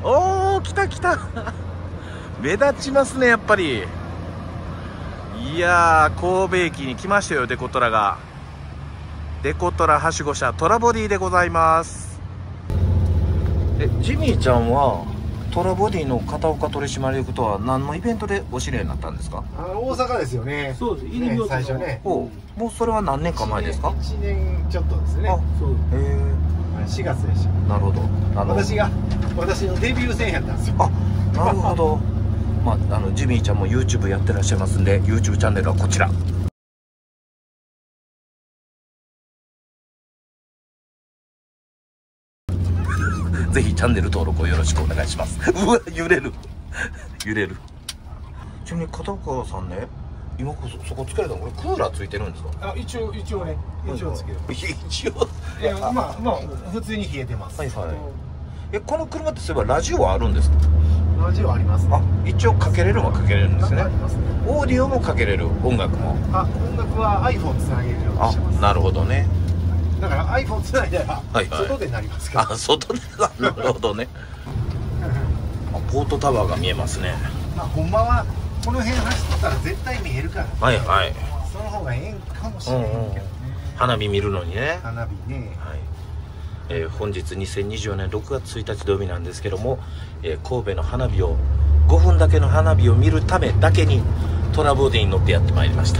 おー、来た来た目立ちますね、やっぱり。いやー、神戸駅に来ましたよ、デコトラが。デコトラはしご車トラボディでございます。ジミーちゃんはトラボディの片岡取締役とは何のイベントでお知り合いになったんですか？ 大阪ですよね。そうです。ね、最初ね。 もうそれは何年か前ですか ？1年ちょっとですね。 あ、そう。 4月でした。 なるほど。 私のデビュー戦やったんですよ。 あ、なるほど。まあ、ジミーちゃんも YouTube やってらっしゃいますんで、 YouTube チャンネルはこちら。ぜひチャンネル登録をよろしくお願いします。うわ、揺れる揺れる。ちなみに片岡さんね、今そこつけられたの、これクーラーついてるんですか？ あ、一応ね、一応つける。 一応まあ普通に冷えてます。 はいはい。この車ってそういえばラジオはあるんですか？ ラジオありますね。 あ、一応かけれるのはかけれるんですね。 ありますね。 オーディオもかけれる、音楽も。 あ、音楽は iPhone つなげるようにしてます。 なるほどね。 だから iPhone つないだら外でなりますから。 あ、外で。なるほどね。ポートタワーが見えますね。 まあほんまはこの辺走ってたら絶対見えるから。 はいはい。 その方がええかもしれないけどね。 花火見るのにね。 花火ね。 はい。本日2024年6月1日土曜日なんですけども、神戸の花火を5分だけの花火を見るためだけにトラボディに乗ってやってまいりました。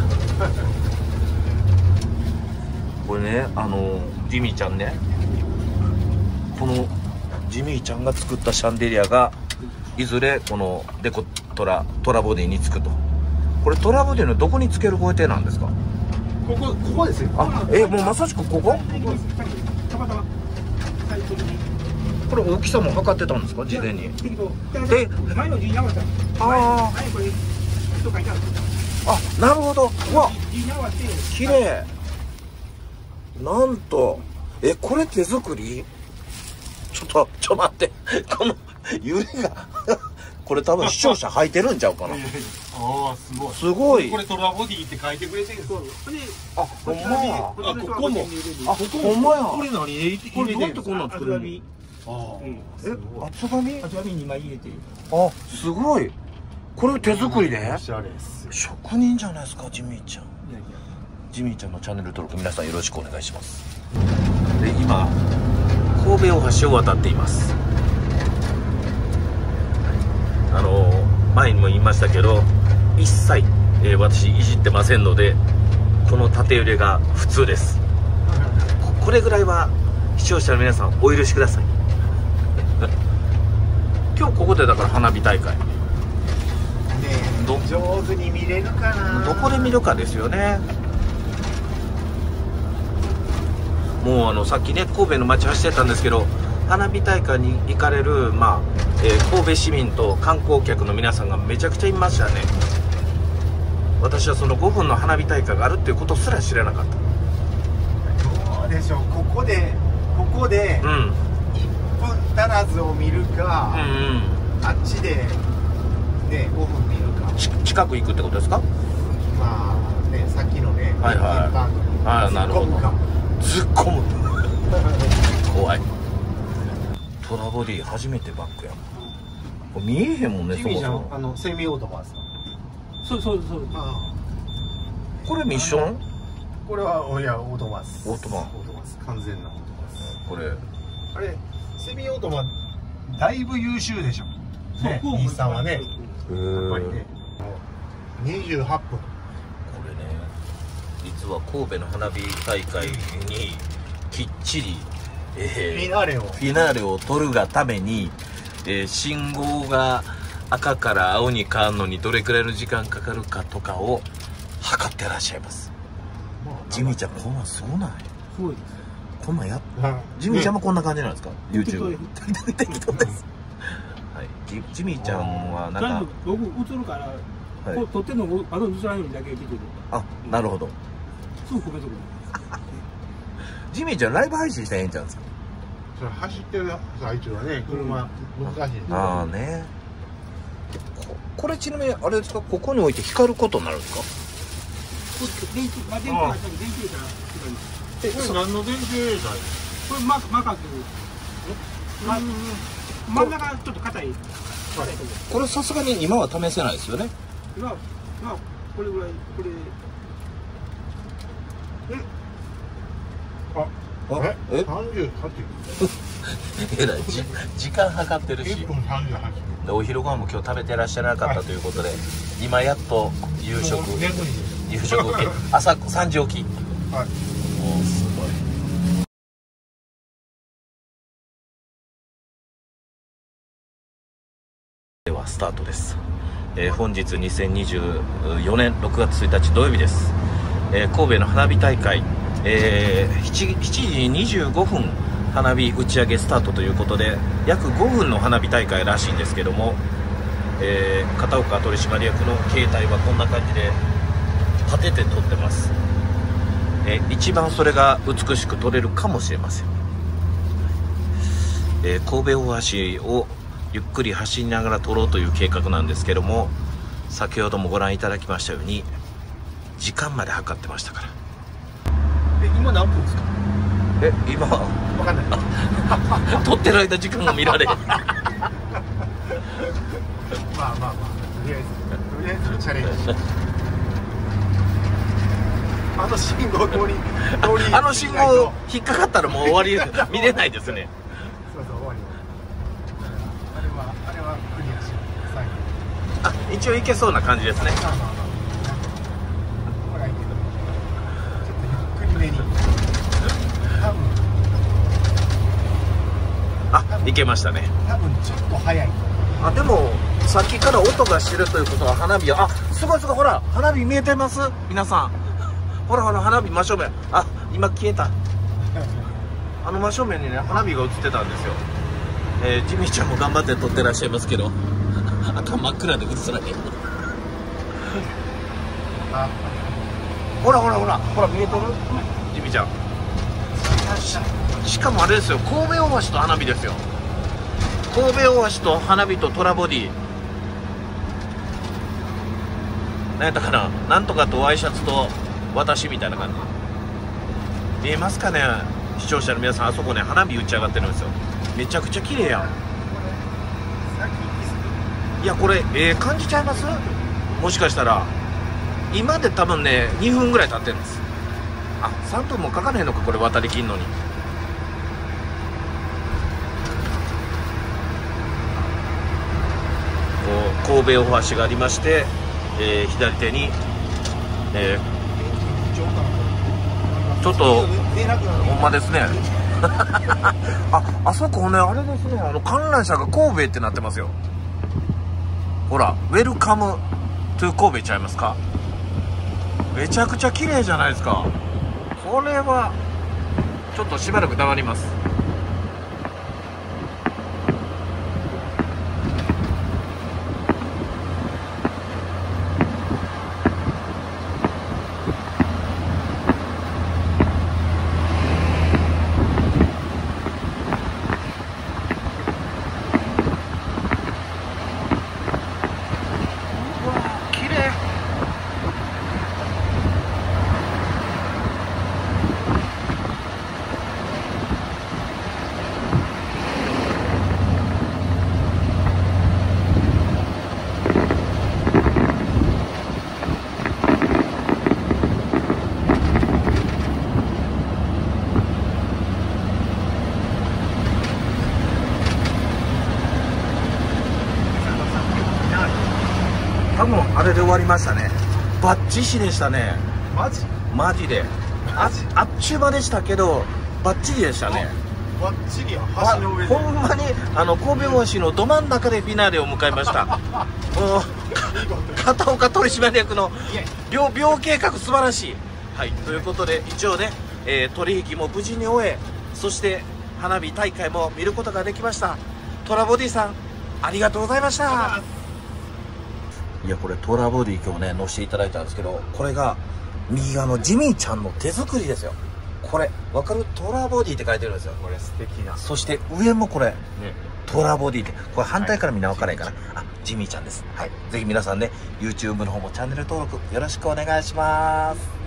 これね、ジミーちゃんね、このジミーちゃんが作ったシャンデリアがいずれこのデコトラボディにつくと。これトラボディのどこにつけるご予定なんですか？ ここですよ。 あ、もうまさしくここ？ たまたまこれ大きさも測ってたんですか、事前に？ で、前の字に合わせた。 ああ、なるほど。うわ、綺麗。なんと、これ手作り？ちょっと待って、この揺れがこれ多分視聴者履いてるんちゃうかな。 ああ、すごい。 すごい。 これトラボディって書いてくれてるんです。 あ、ほんまや。 ここも。 あ、ほんまや。 これ何入れてるんですか？ これどうやってこんなん作れるの？厚紙？ 厚紙2枚入れてる。 あ、すごい。これ手作りで？ おしゃれです。 職人じゃないですか、ジミーちゃん。ジミーちゃんのチャンネル登録皆さんよろしくお願いします。で、今神戸大橋を渡っています。前にも言いましたけど、一切、私いじってませんので、この縦揺れが普通です。これぐらいは視聴者の皆さんお許しください。今日ここでだから花火大会ね、 上手に見れるかな。 どこで見るかですよね。もうさっきね、神戸の街走ってたんですけど、花火大会に行かれる、神戸市民と観光客の皆さんがめちゃくちゃいましたね。私はその5分の花火大会があるっていうことすら知らなかった。 どうでしょう、ここで1分足らずを見るか、あっちでね5分見るか。 近く行くってことですか？ まあね、さっきのね、 ああ、なるほど。突っ込む怖い。トラボディ初めてバックやん。これ見えへんもんね。 ジミーちゃん、セミオートバですか？そう。 これミッション？ これはいやオートバス。 オートバス、完全なオートバス。 これあれセミオートバだいぶ優秀でしょ。ね、日産はね。やっぱりね。28分。 これね、実は神戸の花火大会にきっちりフィナーレを取るがために、信号が赤から青に変わるのにどれくらいの時間かかるかとかを測ってらっしゃいます。ジミーちゃん、こんなんそうなんや。 そうです。 こんなんジミーちゃんもこんな感じなんですか？ YouTube 適当です。はい、ジミーちゃんはなんか僕映るから、撮ってんの窓に映らないようにだけ見てる。 あ、なるほど。 すぐコメントくる。 ジミーちゃんライブ配信したらええんちゃうんですか？ それ走ってる最中はね、車難しいです。 ああね。これちなみにあれですか、ここに置いて光ることになるんですか？ 電気があったり電気からこれ何の電気剤？ これマカっていう。 真ん中ちょっと硬い。 これさすがに今は試せないですよね。 今これぐらいこれ。 え 38 えらい時間計ってるし、 1分38 でお昼ご飯も今日食べてらっしゃらなかったということで、今やっと夕食受け、朝3時起き。 はい。 もうすごい。ではスタートです。本日2024年6月1日土曜日です。神戸の花火大会、7時25分花火打ち上げスタートということで、約5分の花火大会らしいんですけども、片岡取締役の携帯はこんな感じで立てて撮ってます。一番それが美しく撮れるかもしれません。神戸大橋をゆっくり走りながら撮ろうという計画なんですけども、先ほどもご覧いただきましたように時間まで測ってましたから。 今何分ですか？ 今わかんない。 撮ってる間時間が見られまあとりあえずチャレンジ。あの信号通りあの信号引っかかったらもう終わり見れないですね。 そう終わり。あれはクリアしよう。最後。 一応いけそうな感じですね。 これはいいけど、ちょっとゆっくりめに。 いけましたね。 多分ちょっと早い。 でもさっきから音がしてるということは花火はすごいほら花火見えてます。皆さんほら花火真正面、今消えた。真正面にね花火が映ってたんですよ。ジミーちゃんも頑張って撮ってらっしゃいますけど頭真っ暗で映らない。ほら見えてるジミーちゃん。しかもあれですよ、神戸大橋と花火ですよ。神戸大橋と花火とトラボディ、何やったかな、なんとかとワイシャツと私みたいな感じ見えますかね、視聴者の皆さん。あそこね花火打ち上がってるんですよ。めちゃくちゃ綺麗やん。いやこれ感じちゃいます？もしかしたら今で多分ね2分ぐらい経ってるんです。3分もかかんへんのかこれ渡りきんのに。神戸大橋がありまして、左手に、ちょっとほんまですねあそこねあれですね、観覧車が神戸ってなってますよ。ほらウェルカムトゥ神戸ちゃいますか。めちゃくちゃ綺麗じゃないですか。これはちょっとしばらく黙ります。多分あれで終わりましたね。バッチシでしたね。マジであっちゅう間でしたけどバッチリでしたね。 バッチリや。橋の上でほんまに神戸大橋のど真ん中でフィナーレを迎えました片岡取締役の秒計画素晴らしい。はい、ということで一応ね、取引も無事に終え、そして花火大会も見ることができました。トラボディさんありがとうございました。いやこれトラボディ今日ね乗せていただいたんですけど、これが右側のジミーちゃんの手作りですよ。これわかる？トラボディって書いてるんですよ。 これ素敵な。 そして上もこれ、トラボディってこれ反対からみんな分からないかな、ジミーちゃんです。はい、ぜひ皆さんね YouTube の方もチャンネル登録よろしくお願いします。